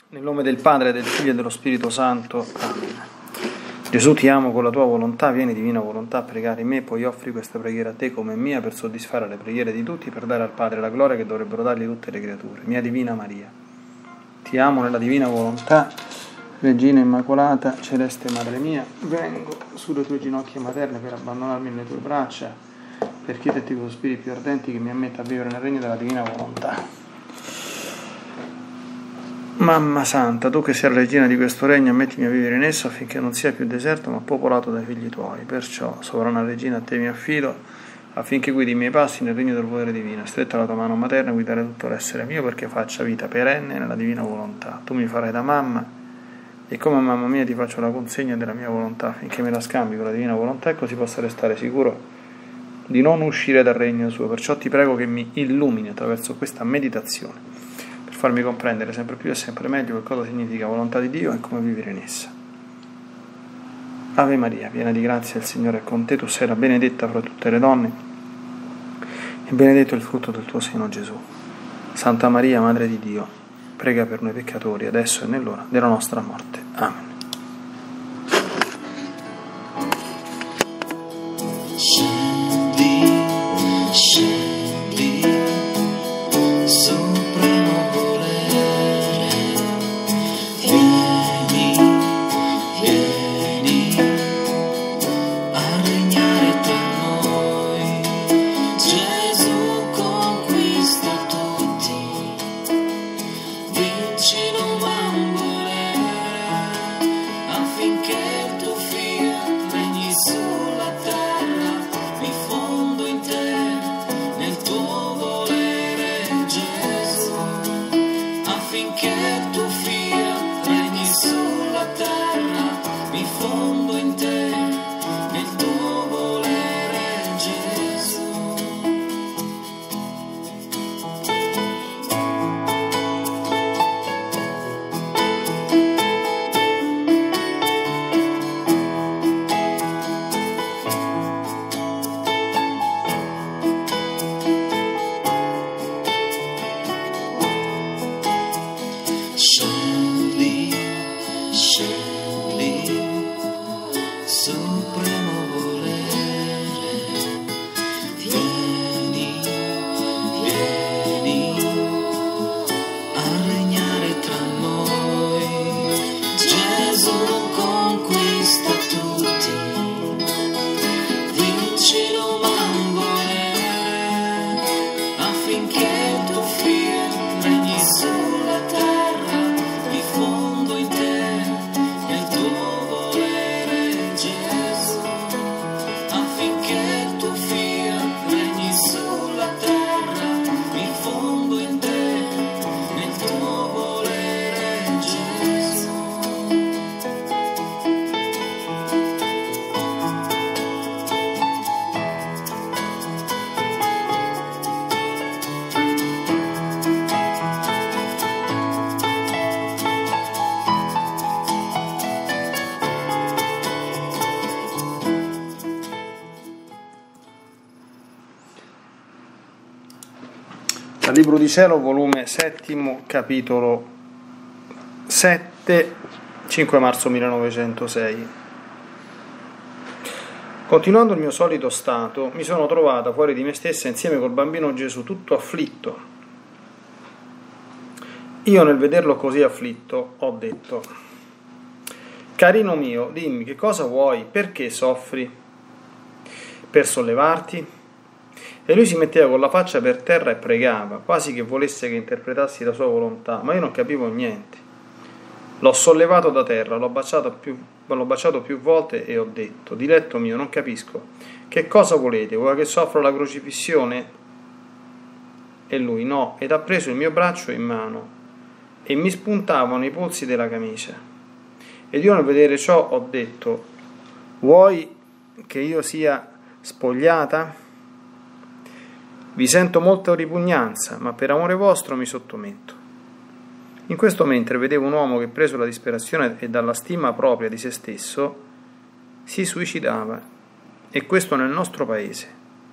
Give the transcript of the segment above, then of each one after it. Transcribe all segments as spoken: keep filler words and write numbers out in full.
Nel nome del Padre, del Figlio e dello Spirito Santo. Amen. Gesù, ti amo con la tua volontà, vieni divina volontà a pregare in me, poi offri questa preghiera a te come mia per soddisfare le preghiere di tutti, per dare al Padre la gloria che dovrebbero dargli tutte le creature. Mia Divina Maria, ti amo nella divina volontà, Regina Immacolata, Celeste Madre mia, vengo sulle tue ginocchia materne per abbandonarmi nelle tue braccia, per chiederti con spiriti più ardenti che mi ammetta a vivere nel regno della divina volontà. Mamma Santa, tu che sei la regina di questo regno, ammettimi a vivere in esso affinché non sia più deserto ma popolato dai figli tuoi. Perciò, sovrana regina, a te mi affido, affinché guidi i miei passi nel regno del potere divino. Stretta la tua mano materna, guidare tutto l'essere mio perché faccia vita perenne nella divina volontà. Tu mi farai da mamma e come mamma mia ti faccio la consegna della mia volontà affinché me la scambi con la divina volontà e così possa restare sicuro di non uscire dal regno suo. Perciò ti prego che mi illumini attraverso questa meditazione, farmi comprendere sempre più e sempre meglio che cosa significa volontà di Dio e come vivere in essa. Ave Maria, piena di grazia, il Signore è con te, tu sei la benedetta fra tutte le donne e benedetto il frutto del tuo seno, Gesù. Santa Maria, Madre di Dio, prega per noi peccatori, adesso e nell'ora della nostra morte. Amen. Libro di Cielo, volume settimo, capitolo sette, cinque marzo millenovecentosei. Continuando il mio solito stato, mi sono trovata fuori di me stessa insieme col bambino Gesù, tutto afflitto. Io, nel vederlo così afflitto, ho detto: carino mio, dimmi, che cosa vuoi? Perché soffri? Per sollevarti? E lui si metteva con la faccia per terra e pregava, quasi che volesse che interpretassi la sua volontà, ma io non capivo niente. L'ho sollevato da terra, l'ho baciato più, l'ho baciato più volte e ho detto: diletto mio, non capisco, che cosa volete? Vuoi che soffra la crocifissione? E lui: no, ed ha preso il mio braccio in mano e mi spuntavano i polsi della camicia. Ed io, nel vedere ciò, ho detto: vuoi che io sia spogliata? Vi sento molta ripugnanza, ma per amore vostro mi sottometto. In questo mentre vedevo un uomo che, preso dalla disperazione e dalla stima propria di se stesso, si suicidava, e questo nel nostro paese.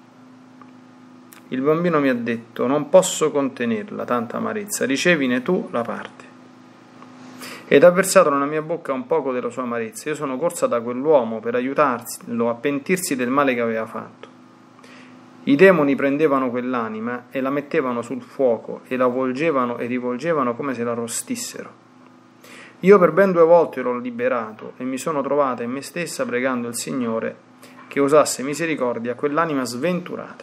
Il bambino mi ha detto: non posso contenerla tanta amarezza, ricevine tu la parte. ed ha versato nella mia bocca un poco della sua amarezza. Io sono corsa da quell'uomo per aiutarlo a pentirsi del male che aveva fatto. I demoni prendevano quell'anima e la mettevano sul fuoco e la volgevano e rivolgevano come se la arrostissero. Io per ben due volte l'ho liberato e mi sono trovata in me stessa pregando il Signore che usasse misericordia a quell'anima sventurata.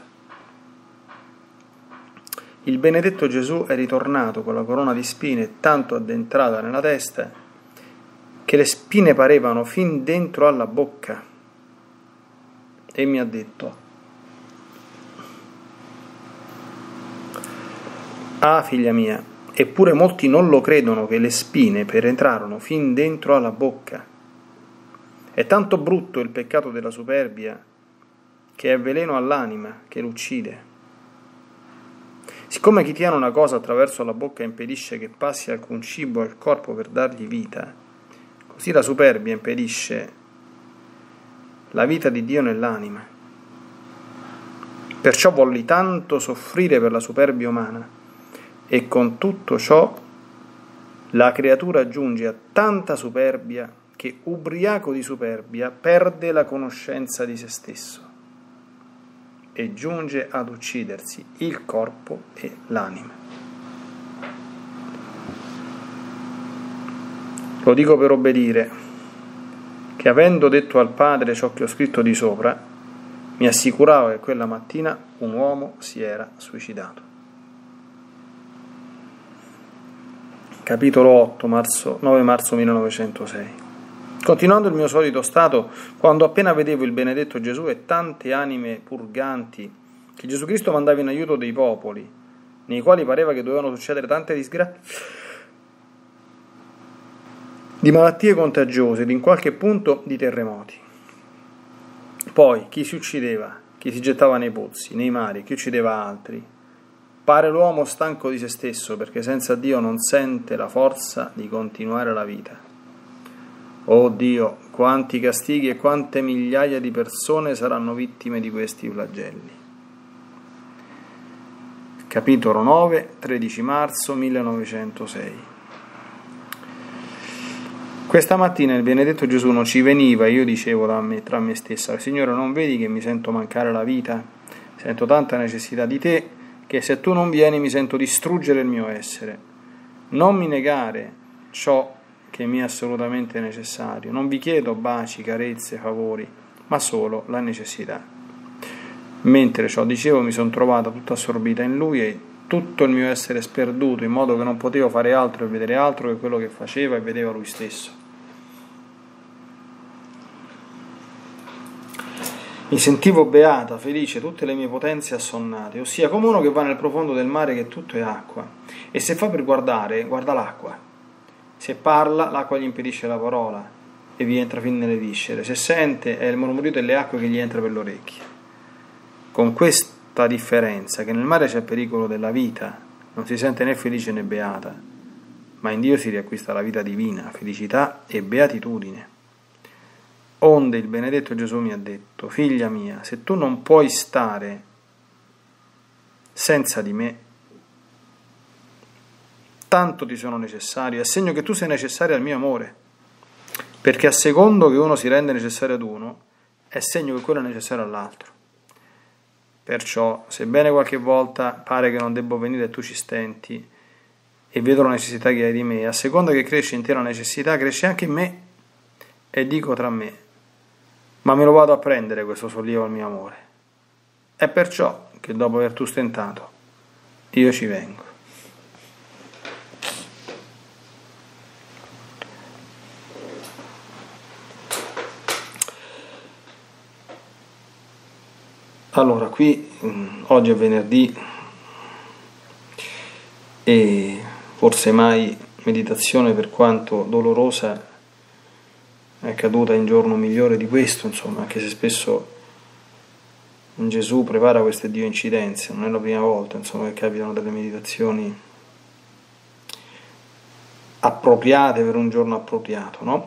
Il benedetto Gesù è ritornato con la corona di spine tanto addentrata nella testa che le spine parevano fin dentro alla bocca e mi ha detto: ah, figlia mia, eppure molti non lo credono che le spine penetrarono fin dentro alla bocca. È tanto brutto il peccato della superbia che è veleno all'anima, che l'uccide. Siccome chi tiene una cosa attraverso la bocca impedisce che passi alcun cibo al corpo per dargli vita, così la superbia impedisce la vita di Dio nell'anima. Perciò volli tanto soffrire per la superbia umana, e con tutto ciò la creatura giunge a tanta superbia che, ubriaco di superbia, perde la conoscenza di se stesso e giunge ad uccidersi il corpo e l'anima. Lo dico per obbedire, che avendo detto al Padre ciò che ho scritto di sopra, mi assicuravo che quella mattina un uomo si era suicidato. Capitolo otto, marzo, nove marzo millenovecentosei. Continuando il mio solito stato, quando appena vedevo il benedetto Gesù e tante anime purganti che Gesù Cristo mandava in aiuto dei popoli, nei quali pareva che dovevano succedere tante disgrazie, di malattie contagiose, di in qualche punto di terremoti. Poi chi si uccideva, chi si gettava nei pozzi, nei mari, chi uccideva altri, pare l'uomo stanco di se stesso, perché senza Dio non sente la forza di continuare la vita. Oh Dio, quanti castighi e quante migliaia di persone saranno vittime di questi flagelli. Capitolo nove, tredici marzo millenovecentosei. Questa mattina il benedetto Gesù non ci veniva e io dicevo da me, tra me stessa: Signore, non vedi che mi sento mancare la vita? Sento tanta necessità di te che se tu non vieni mi sento distruggere il mio essere. Non mi negare ciò che mi è assolutamente necessario. Non vi chiedo baci, carezze, favori, ma solo la necessità. Mentre ciò dicevo mi sono trovata tutta assorbita in Lui e tutto il mio essere sperduto, in modo che non potevo fare altro e vedere altro che quello che faceva e vedeva Lui stesso. Mi sentivo beata, felice, tutte le mie potenze assonnate, ossia come uno che va nel profondo del mare che tutto è acqua, e se fa per guardare, guarda l'acqua. Se parla, l'acqua gli impedisce la parola e vi entra fin nelle viscere. Se sente, è il mormorio delle acque che gli entra per le orecchie. Con questa differenza, che nel mare c'è pericolo della vita, non si sente né felice né beata, ma in Dio si riacquista la vita divina, felicità e beatitudine. Onde il benedetto Gesù mi ha detto: figlia mia, se tu non puoi stare senza di me, tanto ti sono necessario, è segno che tu sei necessario al mio amore, perché a secondo che uno si rende necessario ad uno, è segno che quello è necessario all'altro. Perciò, sebbene qualche volta pare che non debbo venire e tu ci stenti e vedo la necessità che hai di me, a seconda che cresce in te la necessità, cresce anche in me, e dico tra me: ma me lo vado a prendere questo sollievo al mio amore. È perciò che dopo aver tu stentato, io ci vengo. Allora, qui mh, oggi è venerdì e forse mai meditazione, per quanto dolorosa, è caduta in giorno migliore di questo, insomma, anche se spesso Gesù prepara queste Dio incidenze, non è la prima volta, insomma, che capitano delle meditazioni appropriate per un giorno appropriato, no?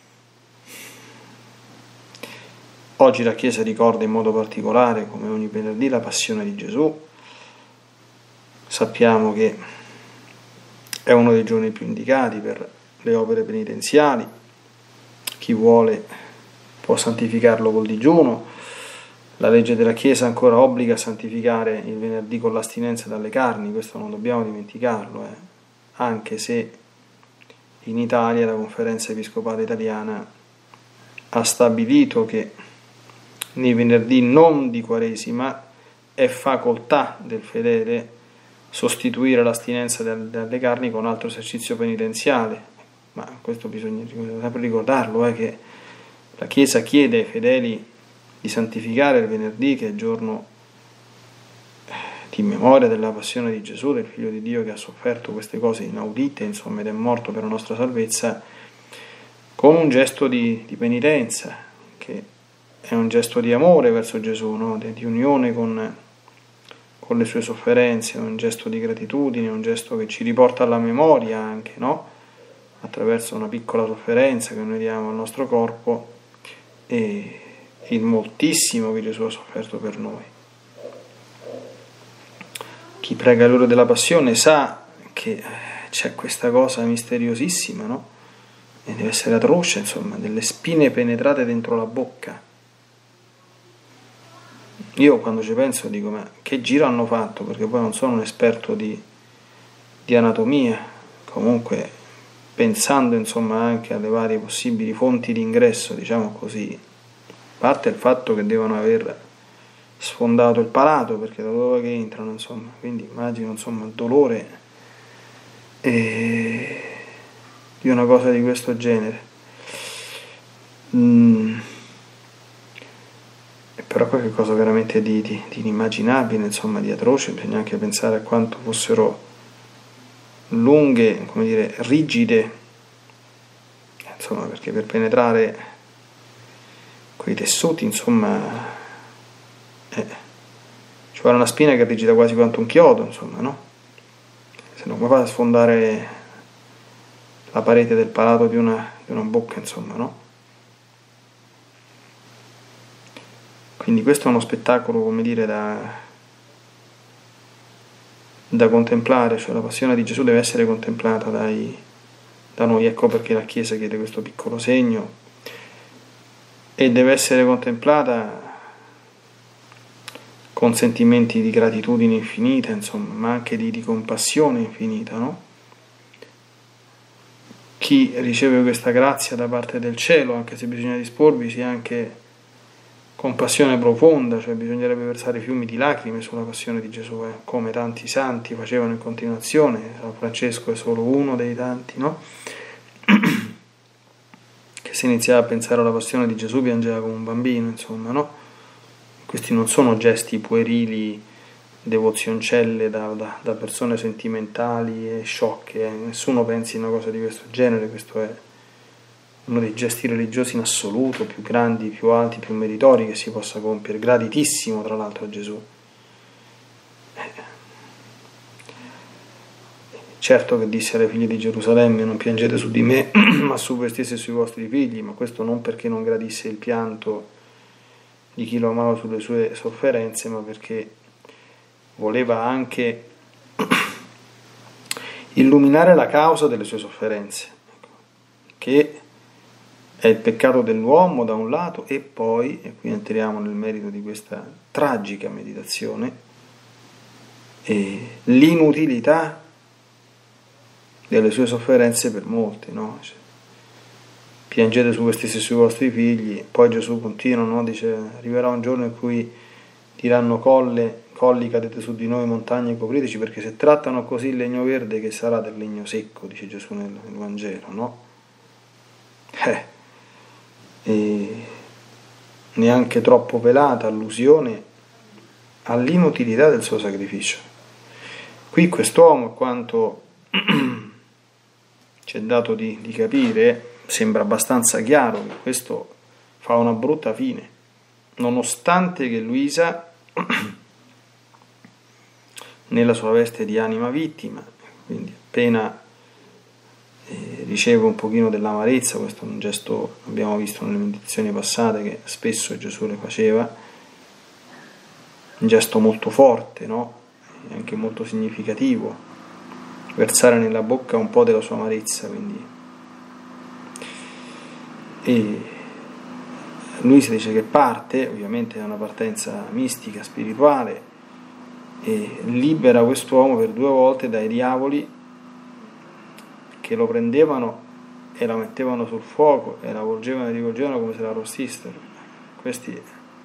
Oggi la Chiesa ricorda in modo particolare, come ogni venerdì, la passione di Gesù. Sappiamo che è uno dei giorni più indicati per le opere penitenziali, chi vuole può santificarlo col digiuno. La legge della Chiesa ancora obbliga a santificare il venerdì con l'astinenza dalle carni, questo non dobbiamo dimenticarlo, eh. Anche se in Italia la Conferenza Episcopale Italiana ha stabilito che nei venerdì non di Quaresima è facoltà del fedele sostituire l'astinenza dalle carni con altro esercizio penitenziale, ma questo bisogna sempre ricordarlo, eh, che la Chiesa chiede ai fedeli di santificare il venerdì, che è il giorno di memoria della passione di Gesù, del Figlio di Dio che ha sofferto queste cose inaudite, insomma, ed è morto per la nostra salvezza, con un gesto di, di penitenza, che è un gesto di amore verso Gesù, no? di, di unione con, con le sue sofferenze, un gesto di gratitudine, un gesto che ci riporta alla memoria anche, no? attraverso una piccola sofferenza che noi diamo al nostro corpo, e il moltissimo che Gesù ha sofferto per noi. Chi prega l'ora della passione sa che c'è questa cosa misteriosissima, no? E deve essere atroce, insomma, delle spine penetrate dentro la bocca. Io quando ci penso dico, ma che giro hanno fatto? Perché poi non sono un esperto di, di anatomia, comunque pensando insomma anche alle varie possibili fonti di ingresso, diciamo così, a parte il fatto che devono aver sfondato il palato, perché da dove che entrano, insomma, quindi immagino insomma il dolore e... di una cosa di questo genere. Mm. E però qualche cosa veramente di, di, di inimmaginabile, insomma, di atroce. Bisogna anche pensare a quanto fossero lunghe, come dire, rigide, insomma, perché per penetrare quei tessuti, insomma, eh, ci vuole una spina che è rigida quasi quanto un chiodo, insomma, no? Se no come fa a sfondare la parete del palato di una, di una bocca, insomma, no? Quindi questo è uno spettacolo, come dire, da, da contemplare, cioè la passione di Gesù deve essere contemplata dai, da noi, ecco perché la Chiesa chiede questo piccolo segno, e deve essere contemplata con sentimenti di gratitudine infinita, insomma, ma anche di, di compassione infinita, no? Chi riceve questa grazia da parte del cielo, anche se bisogna disporvisi anche con passione profonda, cioè bisognerebbe versare fiumi di lacrime sulla passione di Gesù, eh, come tanti santi facevano in continuazione. San Francesco è solo uno dei tanti, no? Che se iniziava a pensare alla passione di Gesù piangeva come un bambino, insomma, no? Questi non sono gesti puerili, devozioncelle da, da, da persone sentimentali e sciocche, eh. Nessuno pensi a una cosa di questo genere. Questo è uno dei gesti religiosi in assoluto più grandi, più alti, più meritori che si possa compiere, graditissimo tra l'altro a Gesù. Certo che disse ai figli di Gerusalemme: non piangete su di me, ma su voi stessi e sui vostri figli, ma questo non perché non gradisse il pianto di chi lo amava sulle sue sofferenze, ma perché voleva anche illuminare la causa delle sue sofferenze, che è il peccato dell'uomo da un lato, e poi, e qui entriamo nel merito di questa tragica meditazione, e l'inutilità delle sue sofferenze per molti, no? Cioè, piangete su voi stessi e sui vostri figli. Poi Gesù continua, no? Dice: arriverà un giorno in cui diranno colle, colli cadete su di noi, montagne copriteci, perché se trattano così il legno verde, che sarà del legno secco, dice Gesù nel, nel Vangelo, no? Eh, e neanche troppo velata allusione all'inutilità del suo sacrificio. Qui quest'uomo, quanto ci è dato di, di capire, sembra abbastanza chiaro che questo fa una brutta fine, nonostante che Luisa, nella sua veste di anima vittima, quindi appena eh, riceve un pochino dell'amarezza, questo è un gesto, abbiamo visto nelle meditazioni passate, che spesso Gesù le faceva, un gesto molto forte, no? E anche molto significativo, versare nella bocca un po' della sua amarezza, quindi e lui si dice che parte, ovviamente è una partenza mistica, spirituale, e libera quest'uomo per due volte dai diavoli che lo prendevano e la mettevano sul fuoco e la volgevano e rivolgevano come se la arrostissero. Questi,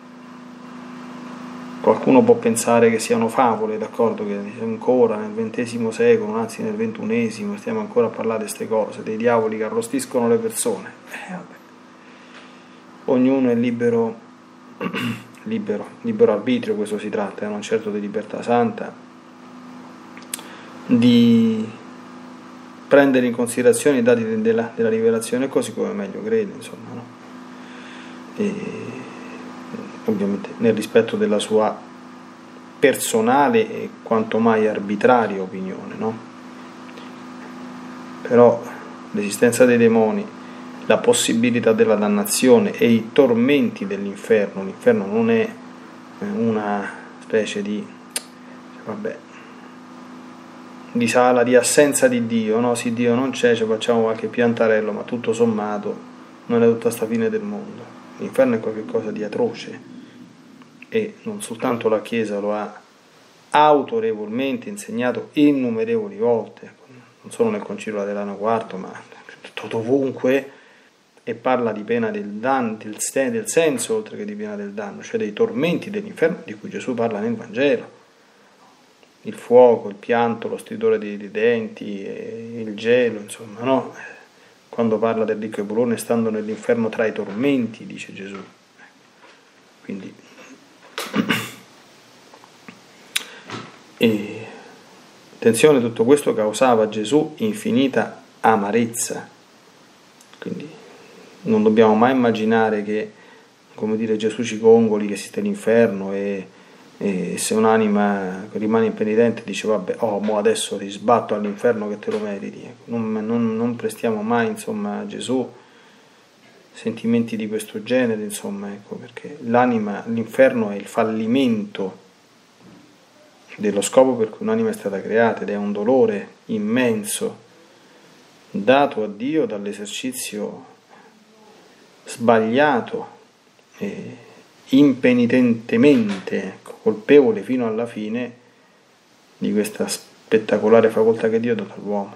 qualcuno può pensare che siano favole, d'accordo, che ancora nel ventesimo secolo, anzi nel ventunesimo, stiamo ancora a parlare di queste cose, dei diavoli che arrostiscono le persone. Eh, vabbè. Ognuno è libero, libero, libero arbitrio, questo si tratta, eh, non certo di libertà santa, di prendere in considerazione i dati della, della rivelazione così come meglio crede, insomma, no? E, ovviamente nel rispetto della sua personale e quanto mai arbitraria opinione, no? Però l'esistenza dei demoni, la possibilità della dannazione e i tormenti dell'inferno, l'inferno non è una specie di, vabbè, di sala di assenza di Dio, no? Se Dio non c'è, ci facciamo qualche piantarello, ma tutto sommato non è tutta sta fine del mondo. L'inferno è qualcosa di atroce e non soltanto la Chiesa lo ha autorevolmente insegnato innumerevoli volte, non solo nel Concilio Laterano quarto, ma dovunque, e parla di pena del danno, del, del senso oltre che di pena del danno, cioè dei tormenti dell'inferno di cui Gesù parla nel Vangelo. Il fuoco, il pianto, lo stridore dei, dei denti, il gelo, insomma, no? Quando parla del ricco e burlone, stando nell'inferno tra i tormenti, dice Gesù. Quindi, e attenzione, tutto questo causava a Gesù infinita amarezza. Quindi non dobbiamo mai immaginare che, come dire, Gesù ci congoli, che esiste l'inferno e E se un'anima rimane impenitente dice vabbè, oh, mo adesso ti sbatto all'inferno che te lo meriti. Non, non, non prestiamo mai, insomma, a Gesù sentimenti di questo genere, insomma, ecco, perché l'anima, l'inferno è il fallimento dello scopo per cui un'anima è stata creata ed è un dolore immenso dato a Dio dall'esercizio sbagliato e impenitentemente, ecco, colpevole fino alla fine di questa spettacolare facoltà che Dio ha dato all'uomo.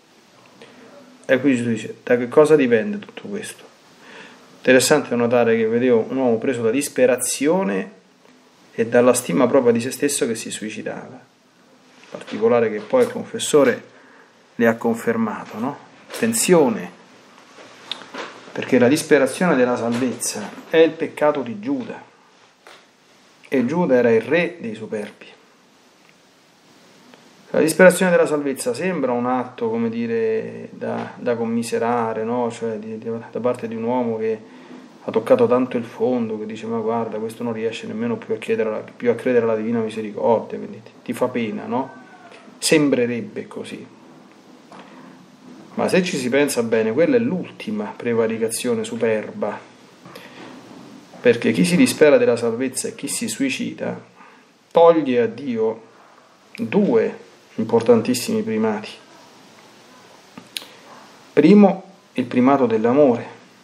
E qui Gesù dice, da che cosa dipende tutto questo? Interessante notare che vedevo un uomo preso da disperazione e dalla stima propria di se stesso che si suicidava. In particolare che poi il confessore le ha confermato, no? Attenzione, perché la disperazione della salvezza è il peccato di Giuda, e Giuda era il re dei superbi. La disperazione della salvezza sembra un atto, come dire, da, da commiserare, no? Cioè di, di, da parte di un uomo che ha toccato tanto il fondo, che dice ma guarda, questo non riesce nemmeno più a, chiedere, più a credere alla divina misericordia, quindi ti, ti fa pena, no? Sembrerebbe così. Ma se ci si pensa bene, quella è l'ultima prevaricazione superba, perché chi si dispera della salvezza e chi si suicida toglie a Dio due importantissimi primati. Primo, il primato dell'amore,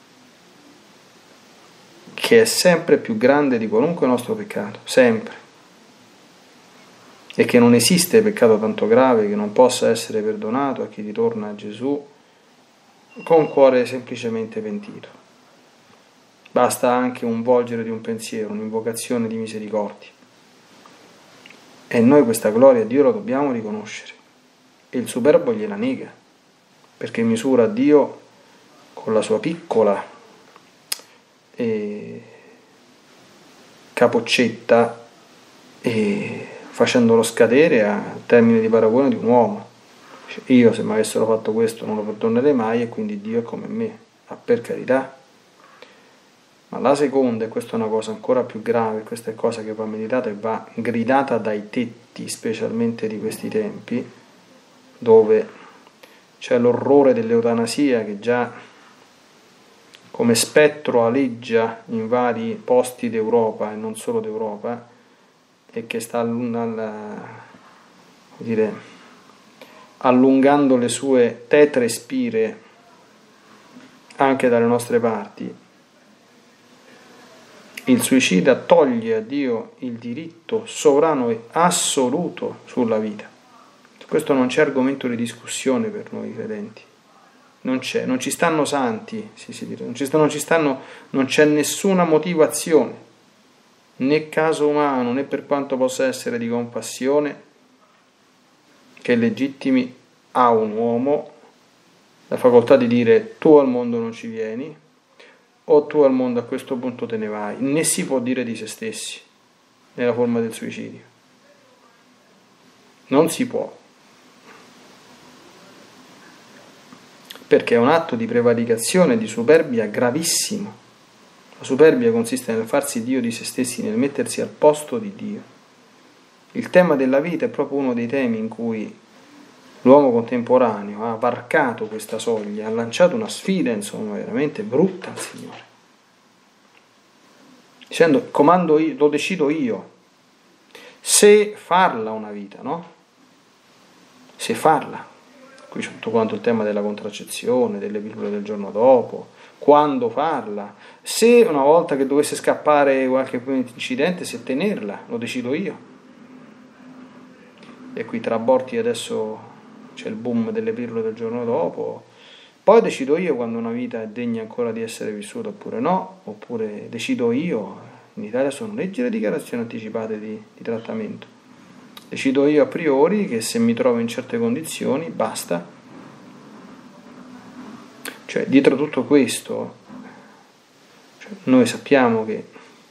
che è sempre più grande di qualunque nostro peccato, sempre, e che non esiste peccato tanto grave che non possa essere perdonato a chi ritorna a Gesù con cuore semplicemente pentito. Basta anche un volgere di un pensiero, un'invocazione di misericordia. E noi questa gloria a Dio la dobbiamo riconoscere. E il superbo gliela nega, perché misura Dio con la sua piccola eh, capoccetta e facendolo scadere a termine di paragone di un uomo. Io se mi avessero fatto questo non lo perdonerei mai e quindi Dio è come me. Ma per carità. Ma la seconda, e questa è una cosa ancora più grave, questa è cosa che va meditata e va gridata dai tetti, specialmente di questi tempi, dove c'è l'orrore dell'eutanasia che già come spettro aleggia in vari posti d'Europa e non solo d'Europa, e che sta alla, dire, allungando le sue tetre spire anche dalle nostre parti, il suicida toglie a Dio il diritto sovrano e assoluto sulla vita. Questo non c'è argomento di discussione per noi credenti. Non c'è, non ci stanno santi, sì, sì, non, ci stanno, non, ci stanno, non c'è nessuna motivazione, né caso umano, né per quanto possa essere di compassione, che legittimi a un uomo la facoltà di dire tu al mondo non ci vieni, o tu al mondo a questo punto te ne vai. Né si può dire di se stessi nella forma del suicidio. Non si può. Perché è un atto di prevaricazione e di superbia gravissimo. La superbia consiste nel farsi Dio di se stessi, nel mettersi al posto di Dio. Il tema della vita è proprio uno dei temi in cui l'uomo contemporaneo ha varcato questa soglia, ha lanciato una sfida, insomma, veramente brutta al Signore. Dicendo, comando io, lo decido io. Se farla una vita, no? Se farla. Qui c'è tutto quanto il tema della contraccezione, delle pillole del giorno dopo, quando farla, se una volta che dovesse scappare qualche incidente, se tenerla, lo decido io. E qui tra aborti adesso c'è il boom delle pillole del giorno dopo, poi decido io quando una vita è degna ancora di essere vissuta oppure no, oppure decido io, in Italia sono leggi le dichiarazioni anticipate di, di trattamento. Decido io a priori che se mi trovo in certe condizioni basta. Cioè, dietro tutto questo, cioè, noi sappiamo che,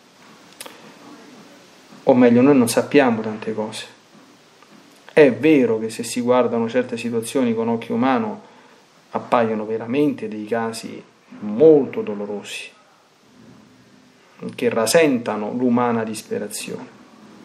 o meglio, noi non sappiamo tante cose. È vero che se si guardano certe situazioni con occhio umano appaiono veramente dei casi molto dolorosi, che rasentano l'umana disperazione.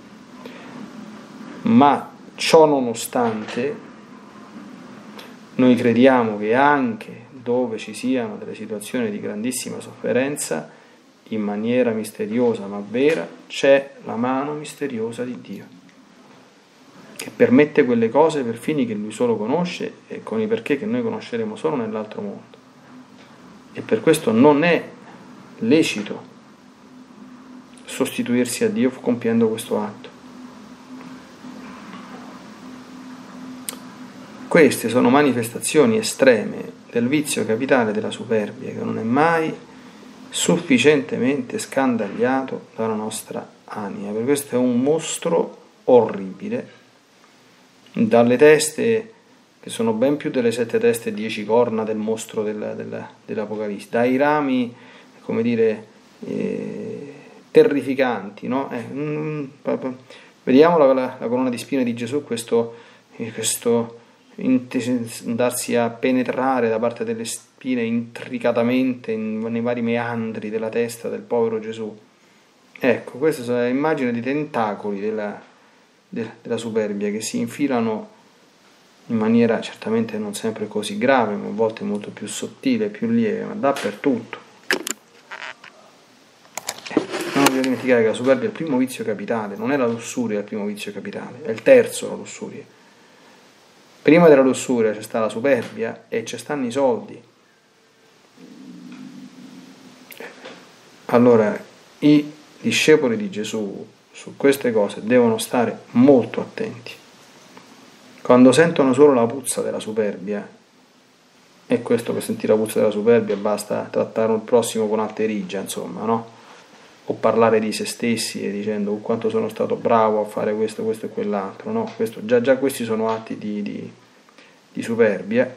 Ma ciò nonostante noi crediamo che anche dove ci siano delle situazioni di grandissima sofferenza, in maniera misteriosa ma vera, c'è la mano misteriosa di Dio, che permette quelle cose per fini che Lui solo conosce e con i perché che noi conosceremo solo nell'altro mondo. E per questo non è lecito sostituirsi a Dio compiendo questo atto. Queste sono manifestazioni estreme del vizio capitale della superbia, che non è mai sufficientemente scandagliato dalla nostra anima. Per questo è un mostro orribile, dalle teste che sono ben più delle sette teste e dieci corna del mostro della, della, dell'Apocalisse, dai rami, come dire, eh, terrificanti, no? Eh, mm, vediamo la, la, la corona di spine di Gesù, questo, eh, questo andarsi a penetrare da parte delle spine intricatamente in, nei vari meandri della testa del povero Gesù. Ecco, questa è l'immagine di tentacoli della, de, della superbia che si infilano in maniera certamente non sempre così grave, ma a volte molto più sottile, più lieve, ma dappertutto. Eh, non bisogna dimenticare che la superbia è il primo vizio capitale, non è la lussuria il primo vizio capitale, è il terzo la lussuria. Prima della lussuria c'è sta la superbia e ci stanno i soldi. Allora, i discepoli di Gesù su queste cose devono stare molto attenti. Quando sentono solo la puzza della superbia, e questo per sentire la puzza della superbia basta trattare il prossimo con alterigia, insomma, no? O parlare di se stessi e dicendo oh, quanto sono stato bravo a fare questo, questo e quell'altro, no? Questo, già, già questi sono atti di, di, di superbia,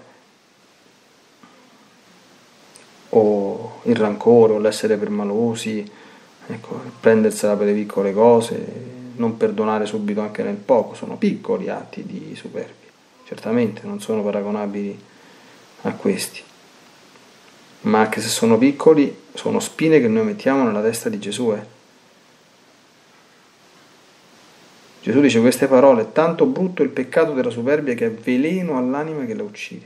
o il rancore, o l'essere permalosi, ecco, prendersela per le piccole cose, non perdonare subito anche nel poco, sono piccoli atti di superbia, certamente non sono paragonabili a questi. Ma anche se sono piccoli, sono spine che noi mettiamo nella testa di Gesù. Eh. Gesù dice queste parole: è tanto brutto il peccato della superbia che è veleno all'anima che la uccide.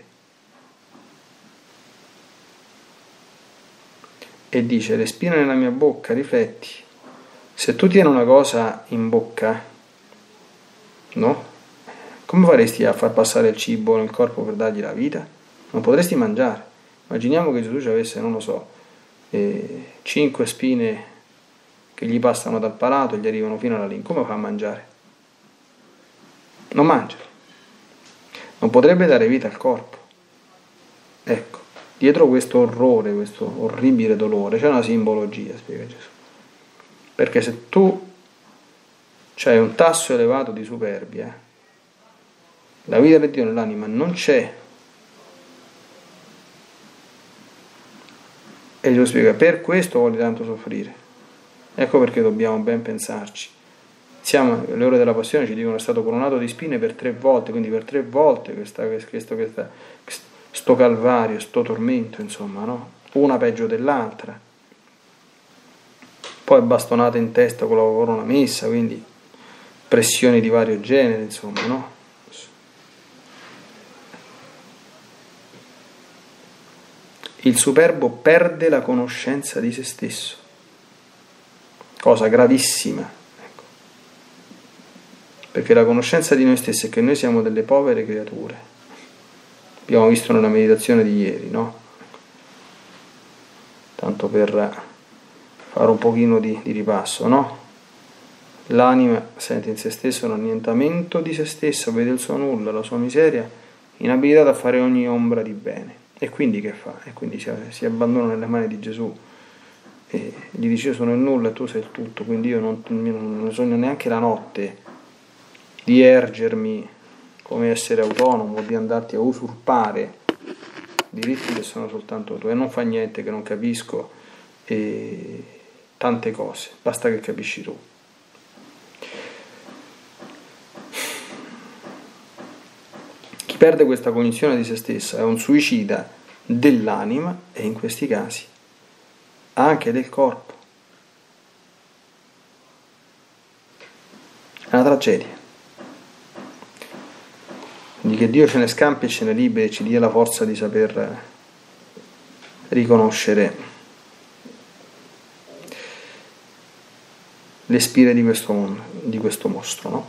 E dice: le spine nella mia bocca, rifletti, se tu tieni una cosa in bocca, no? Come faresti a far passare il cibo nel corpo per dargli la vita? Non potresti mangiare. Immaginiamo che Gesù ci avesse, non lo so, eh, cinque spine che gli passano dal palato e gli arrivano fino alla lingua. Come fa a mangiare? Non mangia. Non potrebbe dare vita al corpo. Ecco, dietro questo orrore, questo orribile dolore, c'è una simbologia, spiega Gesù. Perché se tu c'hai un tasso elevato di superbia, la vita di Dio nell'anima non c'è. E Gesù spiega, per questo vuole tanto soffrire. Ecco perché dobbiamo ben pensarci. Siamo, le ore della passione ci dicono è stato coronato di spine per tre volte, quindi per tre volte questa, questo, questa, sto calvario, sto tormento, insomma, no? Una peggio dell'altra. Poi bastonata in testa con la corona messa, quindi pressioni di vario genere, insomma, no? Il superbo perde la conoscenza di se stesso, cosa gravissima, ecco. Perché la conoscenza di noi stessi è che noi siamo delle povere creature. Abbiamo visto nella meditazione di ieri, no? Tanto per fare un pochino di, di ripasso, no? L'anima sente in se stesso un annientamento di se stessa, vede il suo nulla, la sua miseria, inabilitata a fare ogni ombra di bene. E quindi che fa? E quindi si, si abbandona nelle mani di Gesù e gli dice io sono il nulla e tu sei il tutto, quindi io non, non sogno neanche la notte di ergermi come essere autonomo, di andarti a usurpare diritti che sono soltanto tuoi, e non fa niente che non capisco e tante cose, basta che capisci tu. Chi perde questa cognizione di se stessa è un suicida dell'anima e in questi casi anche del corpo. È una tragedia. Quindi che Dio ce ne scampi e ce ne liberi e ci dia la forza di saper riconoscere le spire di questo mondo, di questo mostro, no?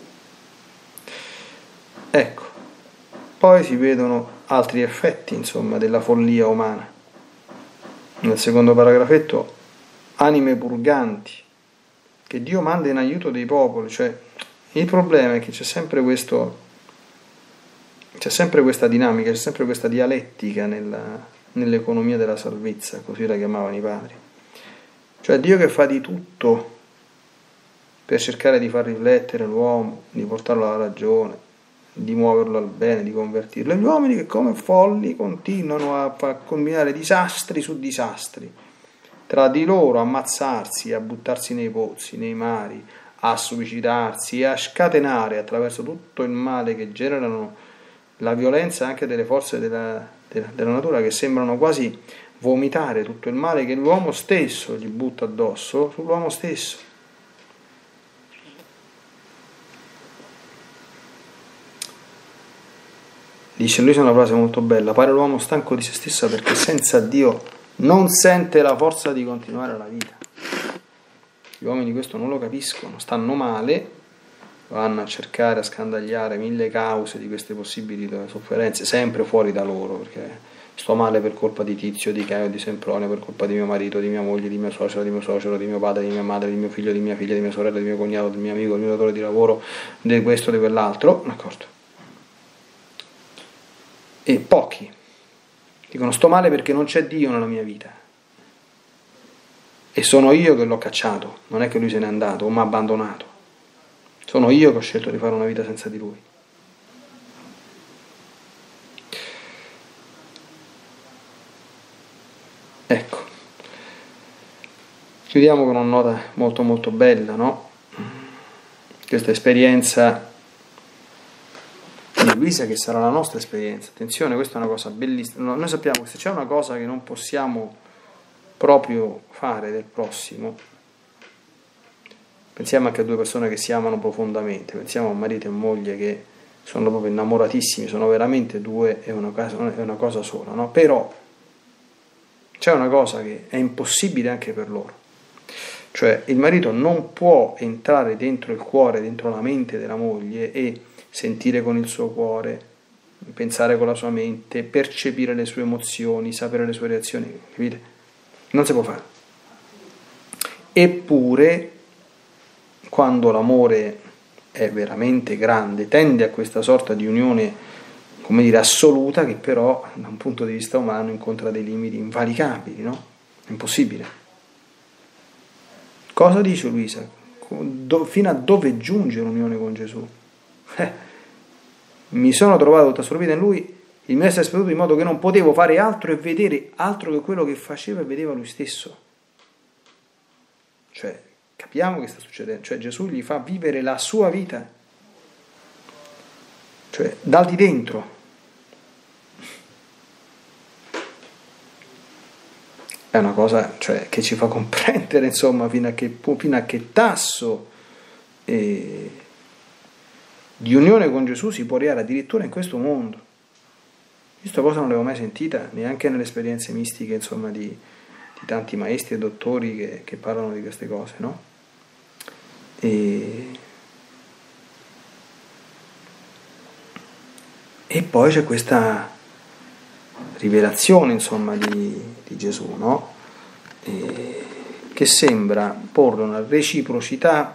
Ecco. Poi si vedono altri effetti, insomma, della follia umana. Nel secondo paragrafetto, anime purganti, che Dio manda in aiuto dei popoli. Cioè, il problema è che c'è sempre questo, c'è sempre questa dinamica, c'è sempre questa dialettica nella, nell'economia della salvezza, così la chiamavano i padri. Cioè Dio che fa di tutto per cercare di far riflettere l'uomo, di portarlo alla ragione, di muoverlo al bene, di convertirlo. E gli uomini che come folli continuano a, a combinare disastri su disastri, tra di loro a ammazzarsi, a buttarsi nei pozzi, nei mari, a suicidarsi e a scatenare attraverso tutto il male che generano la violenza anche delle forze della, della, della natura, che sembrano quasi vomitare tutto il male che l'uomo stesso gli butta addosso sull'uomo stesso. Dice Luisa una frase molto bella: pare l'uomo stanco di se stesso perché senza Dio non sente la forza di continuare la vita. Gli uomini questo non lo capiscono, stanno male, vanno a cercare, a scandagliare mille cause di queste possibili sofferenze, sempre fuori da loro, perché sto male per colpa di Tizio, di Caio, di Sempronio, per colpa di mio marito, di mia moglie, di mio suocero, di mio suocero, di mio padre, di mia madre, di mio figlio, di mia figlia, di mia sorella, di mio cognato, del mio amico, del mio datore di lavoro, di questo, di quell'altro, d'accordo? E pochi dicono sto male perché non c'è Dio nella mia vita e sono io che l'ho cacciato, non è che lui se n'è andato o mi ha abbandonato, sono io che ho scelto di fare una vita senza di lui. Ecco, chiudiamo con una nota molto molto bella, no? Questa esperienza di Luisa, che sarà la nostra esperienza. Attenzione, questa è una cosa bellissima. Noi sappiamo che se c'è una cosa che non possiamo proprio fare del prossimo, pensiamo anche a due persone che si amano profondamente, pensiamo a marito e moglie che sono proprio innamoratissimi, sono veramente due, è una cosa, è una cosa sola, no? Però c'è una cosa che è impossibile anche per loro, cioè il marito non può entrare dentro il cuore, dentro la mente della moglie e sentire con il suo cuore pensare con la sua mente, percepire le sue emozioni, sapere le sue reazioni, capite? Non si può fare. Eppure, quando l'amore è veramente grande, tende a questa sorta di unione, come dire, assoluta, che però, da un punto di vista umano, incontra dei limiti invalicabili, no? È impossibile. Cosa dice Luisa? Do, fino a dove giunge l'unione con Gesù? Eh, mi sono trovato tutta assorbita in lui, il mio essere sperduto in modo che non potevo fare altro e vedere altro che quello che faceva e vedeva lui stesso. Cioè, capiamo che sta succedendo, cioè Gesù gli fa vivere la sua vita, cioè dal di dentro. È una cosa, cioè, che ci fa comprendere, insomma, fino a che, fino a che tasso eh, di unione con Gesù si può arrivare addirittura in questo mondo. Questa cosa non l'avevo mai sentita, neanche nelle esperienze mistiche, insomma, di, di tanti maestri e dottori che, che parlano di queste cose, no? E, e poi c'è questa rivelazione, insomma, di, di Gesù, no? E, che sembra porre una reciprocità,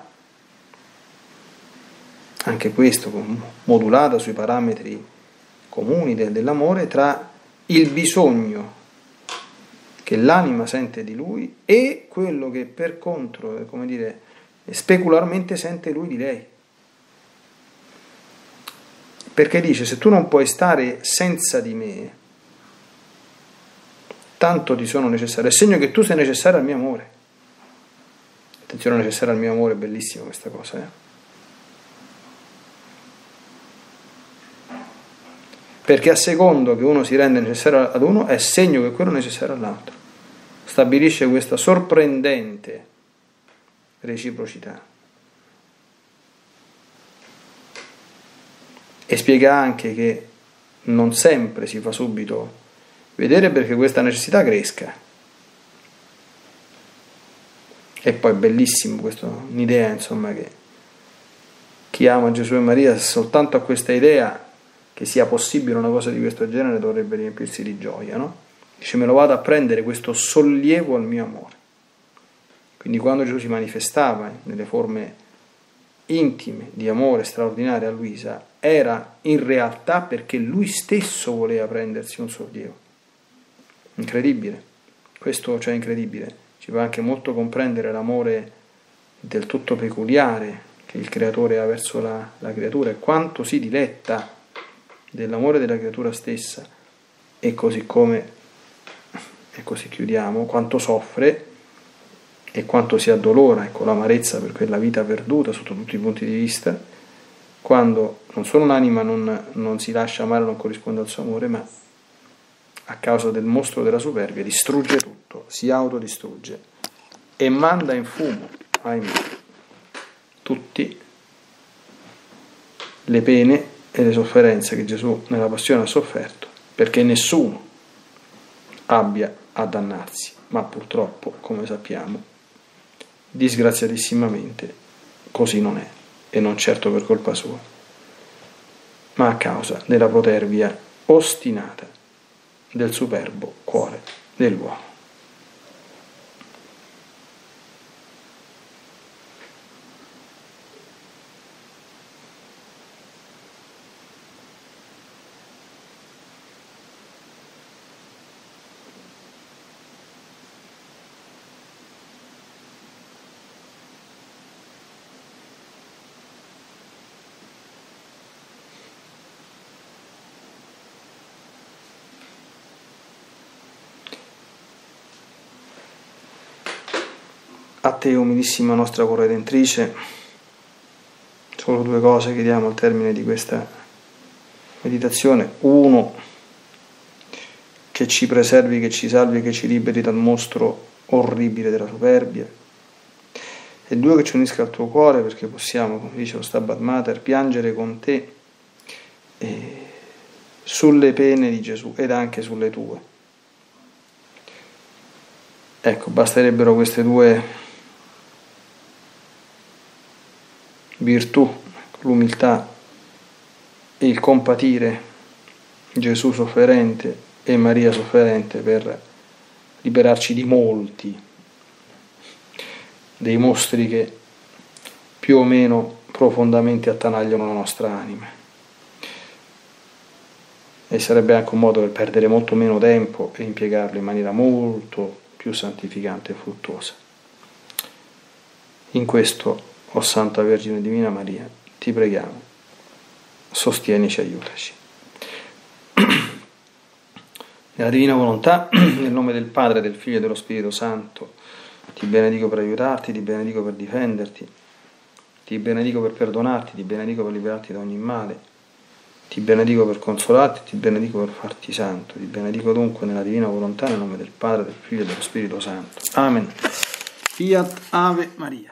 anche questo modulata sui parametri comuni del, dell'amore, tra il bisogno che l'anima sente di lui e quello che per contro, come dire, specularmente sente lui di lei. Perché dice: se tu non puoi stare senza di me, tanto ti sono necessario, è segno che tu sei necessario al mio amore. Attenzione, necessario al mio amore, è bellissima questa cosa, eh? Perché a secondo che uno si rende necessario ad uno è segno che quello è necessario all'altro. Stabilisce questa sorprendente reciprocità. E spiega anche che non sempre si fa subito vedere perché questa necessità cresca. E poi è bellissimo questo, un'idea, insomma, che chi ama Gesù e Maria soltanto a questa idea che sia possibile una cosa di questo genere dovrebbe riempirsi di gioia, no? Dice: me lo vado a prendere questo sollievo al mio amore. Quindi quando Gesù si manifestava nelle forme intime di amore straordinarie a Luisa, era in realtà perché lui stesso voleva prendersi un sollievo. Incredibile. Questo, cioè, incredibile. Ci fa anche molto comprendere l'amore del tutto peculiare che il creatore ha verso la, la creatura e quanto si diletta dell'amore della creatura stessa, e così come, e così chiudiamo, quanto soffre e quanto si addolora, ecco, l'amarezza per quella vita perduta sotto tutti i punti di vista, quando non solo un'anima non, non si lascia amare, non corrisponde al suo amore, ma a causa del mostro della superbia distrugge tutto, si autodistrugge e manda in fumo, ahimè, tutti le pene e le sofferenze che Gesù nella passione ha sofferto, perché nessuno abbia a dannarsi, ma purtroppo, come sappiamo, disgraziatissimamente così non è, e non certo per colpa sua, ma a causa della protervia ostinata del superbo cuore dell'uomo. A te, umilissima nostra corredentrice, solo due cose chiediamo al termine di questa meditazione. Uno, che ci preservi, che ci salvi, che ci liberi dal mostro orribile della superbia. E due, che ci unisca al tuo cuore, perché possiamo, come dice lo Stabat Mater, piangere con te eh, sulle pene di Gesù ed anche sulle tue. Ecco, basterebbero queste due virtù, l'umiltà e il compatire Gesù sofferente e Maria sofferente, per liberarci di molti dei mostri che più o meno profondamente attanagliano la nostra anima. E sarebbe anche un modo per perdere molto meno tempo e impiegarlo in maniera molto più santificante e fruttuosa. In questo, o Santa Vergine Divina Maria, ti preghiamo, sostienici, aiutaci. Nella Divina Volontà, nel nome del Padre, del Figlio e dello Spirito Santo, ti benedico per aiutarti, ti benedico per difenderti, ti benedico per perdonarti, ti benedico per liberarti da ogni male, ti benedico per consolarti, ti benedico per farti santo, ti benedico dunque nella Divina Volontà, nel nome del Padre, del Figlio e dello Spirito Santo. Amen. Fiat Ave Maria.